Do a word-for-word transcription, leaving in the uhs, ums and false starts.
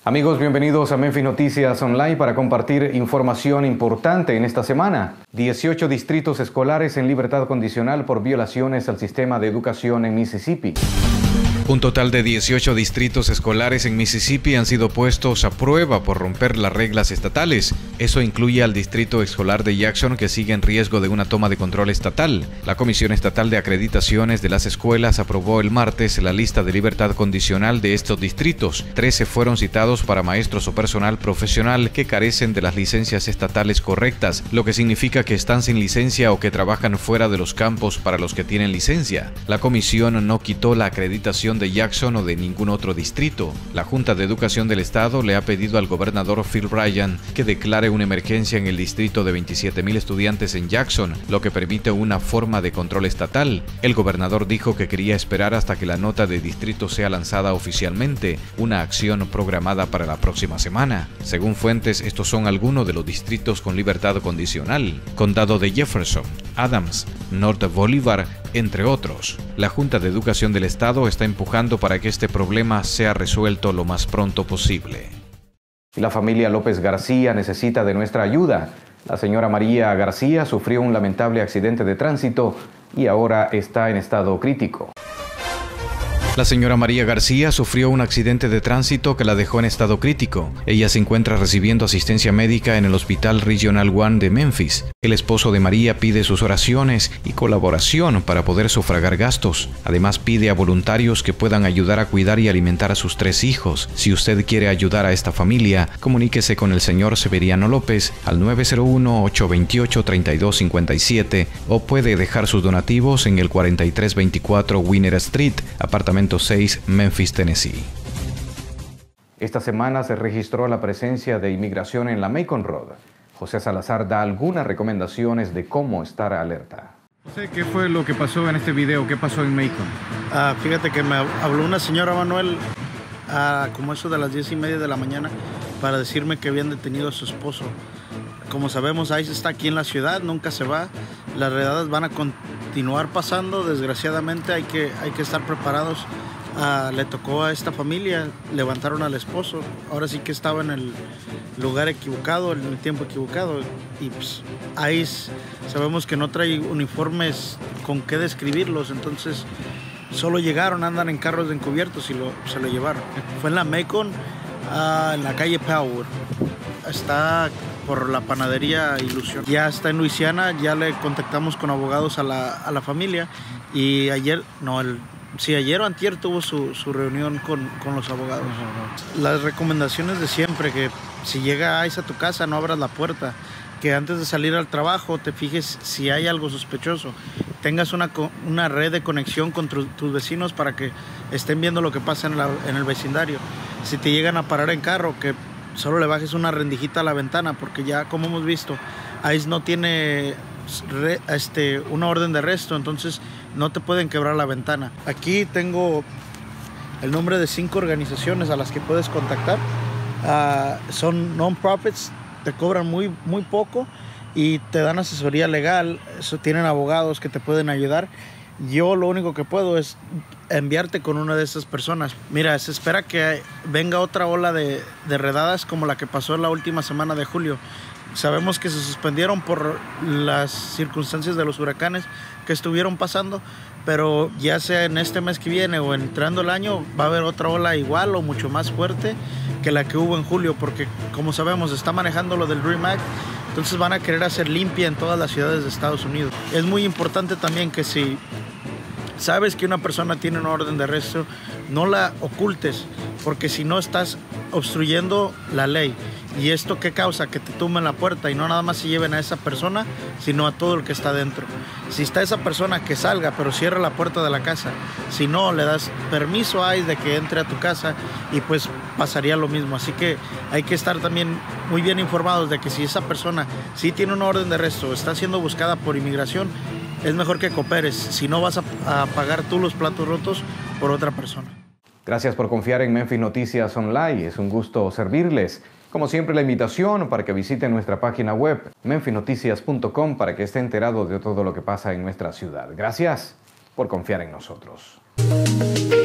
Amigos, bienvenidos a Memphis Noticias Online para compartir información importante en esta semana. dieciocho distritos escolares en libertad condicional por violaciones al sistema de educación en Mississippi. Un total de dieciocho distritos escolares en Mississippi han sido puestos a prueba por romper las reglas estatales. Eso incluye al distrito escolar de Jackson, que sigue en riesgo de una toma de control estatal. La Comisión Estatal de Acreditaciones de las Escuelas aprobó el martes la lista de libertad condicional de estos distritos. trece fueron citados para maestros o personal profesional que carecen de las licencias estatales correctas, lo que significa que están sin licencia o que trabajan fuera de los campos para los que tienen licencia. La comisión no quitó la acreditación de Jackson o de ningún otro distrito. La Junta de Educación del Estado le ha pedido al gobernador Phil Bryant que declare una emergencia en el distrito de veintisiete mil estudiantes en Jackson, lo que permite una forma de control estatal. El gobernador dijo que quería esperar hasta que la nota de distrito sea lanzada oficialmente, una acción programada para la próxima semana. Según fuentes, estos son algunos de los distritos con libertad condicional: Condado de Jefferson, Adams, North Bolivar, entre otros. La Junta de Educación del Estado está empujando para que este problema sea resuelto lo más pronto posible. Y la familia López García necesita de nuestra ayuda. La señora María García sufrió un lamentable accidente de tránsito y ahora está en estado crítico. La señora María García sufrió un accidente de tránsito que la dejó en estado crítico. Ella se encuentra recibiendo asistencia médica en el Hospital Regional uno de Memphis. El esposo de María pide sus oraciones y colaboración para poder sufragar gastos. Además, pide a voluntarios que puedan ayudar a cuidar y alimentar a sus tres hijos. Si usted quiere ayudar a esta familia, comuníquese con el señor Severiano López al nueve cero uno, ocho dos ocho, tres dos cinco siete o puede dejar sus donativos en el cuarenta y tres veinticuatro Winner Street, apartamento seis, Memphis, Tennessee. Esta semana se registró la presencia de inmigración en la Macon Road. José Salazar da algunas recomendaciones de cómo estar alerta. José, ¿qué fue lo que pasó en este video? ¿Qué pasó en Macon? Ah, fíjate que me habló una señora, Manuel, ah, como eso de las diez y media de la mañana, para decirme que habían detenido a su esposo. Como sabemos, ICE está aquí en la ciudad, nunca se va. Las redadas van a continuar pasando, desgraciadamente hay que, hay que estar preparados. Uh, le tocó a esta familia, levantaron al esposo, ahora sí que estaba en el lugar equivocado, en el tiempo equivocado. Y pues ICE sabemos que no trae uniformes con qué describirlos, entonces solo llegaron, andan en carros de encubiertos y lo, se lo llevaron. Fue en la Macon, uh, en la calle Power. Está por la panadería Ilusión. Ya está en Luisiana, ya le contactamos con abogados a la, a la familia y ayer, no, el, sí, ayer o antier tuvo su, su reunión con, con los abogados. Uh-huh. Las recomendaciones de siempre, que si llega ICE a tu casa no abras la puerta, que antes de salir al trabajo te fijes si hay algo sospechoso, tengas una, una red de conexión con tu, tus vecinos para que estén viendo lo que pasa en, la, en el vecindario. Si te llegan a parar en carro, que solo le bajes una rendijita a la ventana, porque ya como hemos visto, ICE no tiene re, este, una orden de arresto, entonces no te pueden quebrar la ventana. Aquí tengo el nombre de cinco organizaciones a las que puedes contactar. Uh, son non-profits, te cobran muy, muy poco y te dan asesoría legal. Eso, tienen abogados que te pueden ayudar. Yo lo único que puedo es enviarte con una de esas personas. Mira, se espera que venga otra ola de, de redadas como la que pasó en la última semana de julio. Sabemos que se suspendieron por las circunstancias de los huracanes que estuvieron pasando, pero ya sea en este mes que viene o entrando el año, va a haber otra ola igual o mucho más fuerte que la que hubo en julio, porque como sabemos está manejando lo del DREAM Act, entonces van a querer hacer limpia en todas las ciudades de Estados Unidos. Es muy importante también que si sabes que una persona tiene una orden de arresto, no la ocultes, porque si no estás obstruyendo la ley. ¿Y esto qué causa? Que te tumben la puerta y no nada más se lleven a esa persona, sino a todo el que está dentro. Si está esa persona, que salga, pero cierra la puerta de la casa. Si no, le das permiso a ICE de que entre a tu casa y pues pasaría lo mismo. Así que hay que estar también muy bien informados de que si esa persona sí tiene una orden de arresto, está siendo buscada por inmigración, es mejor que cooperes, si no vas a, a pagar tú los platos rotos por otra persona. Gracias por confiar en Memphis Noticias Online, es un gusto servirles. Como siempre, la invitación para que visiten nuestra página web, memphis noticias punto com, para que esté enterado de todo lo que pasa en nuestra ciudad. Gracias por confiar en nosotros.